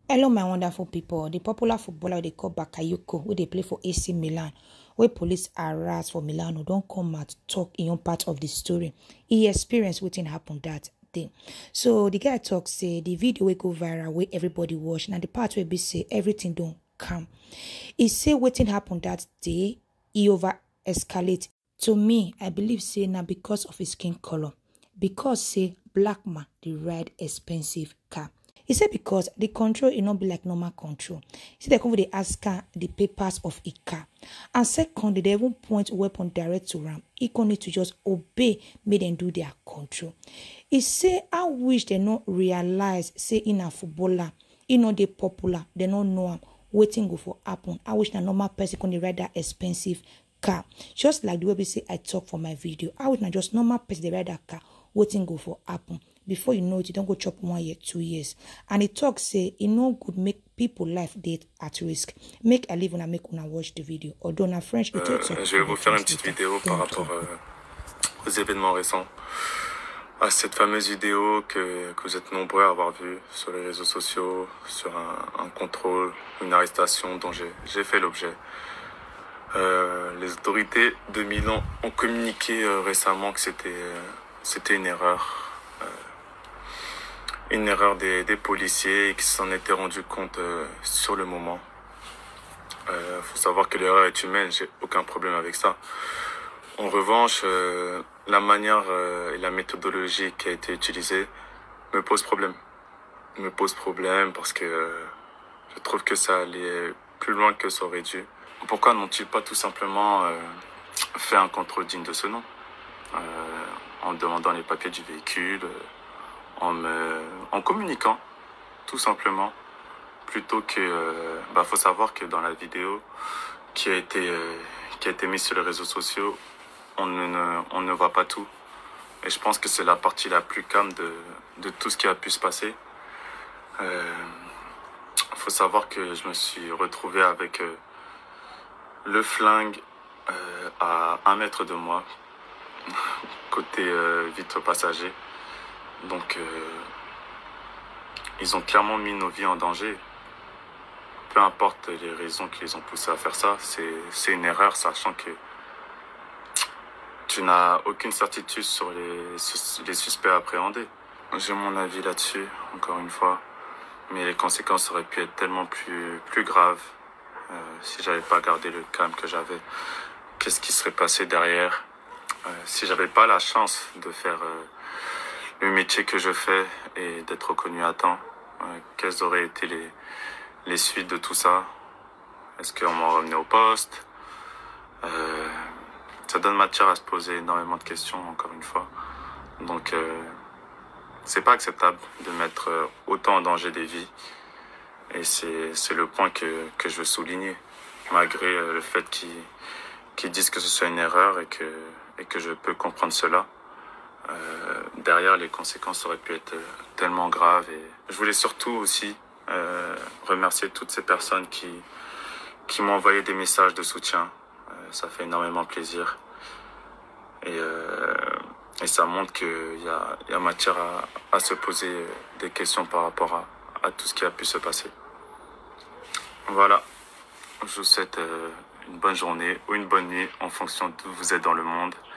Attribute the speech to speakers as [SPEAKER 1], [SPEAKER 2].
[SPEAKER 1] Hello, my wonderful people. The popular footballer they call Bakayoko, who they play for AC Milan, where police harass for Milano, don't come out talk in your part of the story. He experienced what happened that day. So the guy talks say the video will go viral where everybody watch, and the part where be say everything don't come. He say what happened that day, he over escalate. To me, I believe say now because of his skin color, because say black man they ride expensive car. He said because the control will not be like normal control. He said they come with the ask the papers of a car. And second, they even point weapon direct to Ram. He can need to just obey, make them do their control. He said, I wish they not realize, say in a footballer, he know they popular, they don't know him, waiting go for happen. I wish a normal person can ride that expensive car. Just like the way we say I talk for my video. I wish not just normal person they ride that car, waiting go for happen. Before you know it, you don't go chop 1 year, 2 years. And it talks say, it no good make people life date at risk. Make a live and make una watch the video. Although na French, it
[SPEAKER 2] je vais vous faire une petite vidéo par rapport aux événements récents. À cette fameuse vidéo que vous êtes nombreux à avoir vue sur les réseaux sociaux, sur un contrôle, une arrestation dont j'ai fait l'objet. Les autorités de Milan ont communiqué récemment que c'était une erreur. Une erreur des policiers et qui s'en étaient rendu compte sur le moment. Faut savoir que l'erreur est humaine, j'ai aucun problème avec ça. En revanche, la manière et la méthodologie qui a été utilisée me pose problème. Me pose problème parce que je trouve que ça allait plus loin que ça aurait dû. Pourquoi n'ont-ils pas tout simplement fait un contrôle digne de ce nom en demandant les papiers du véhicule, en communiquant, tout simplement, plutôt que... faut savoir que dans la vidéo qui a été mise sur les réseaux sociaux, on ne voit pas tout. Et je pense que c'est la partie la plus calme de tout ce qui a pu se passer. Faut savoir que je me suis retrouvé avec le flingue à 1 mètre de moi, côté vitre passager. Donc, ils ont clairement mis nos vies en danger. Peu importe les raisons qui les ont poussés à faire ça, c'est une erreur, sachant que tu n'as aucune certitude sur les suspects appréhendés. J'ai mon avis là-dessus, encore une fois, mais les conséquences auraient pu être tellement plus graves si j'avais pas gardé le calme que j'avais. Qu'est-ce qui serait passé derrière si j'avais pas la chance de faire le métier que je fais et d'être reconnu à temps? Quelles auraient été les suites de tout ça? Est-ce qu'on m'en revenait au poste? Ça donne matière à se poser énormément de questions, encore une fois. Donc, c'est pas acceptable de mettre autant en danger des vies. Et c'est le point que je veux souligner. Malgré le fait qu'ils disent que ce soit une erreur et que je peux comprendre cela. Derrière, les conséquences auraient pu être tellement graves. Et je voulais surtout aussi remercier toutes ces personnes qui m'ont envoyé des messages de soutien. Ça fait énormément plaisir. Et ça montre qu'il y a matière à se poser des questions par rapport à tout ce qui a pu se passer. Voilà. Je vous souhaite une bonne journée ou une bonne nuit en fonction d'où vous êtes dans le monde.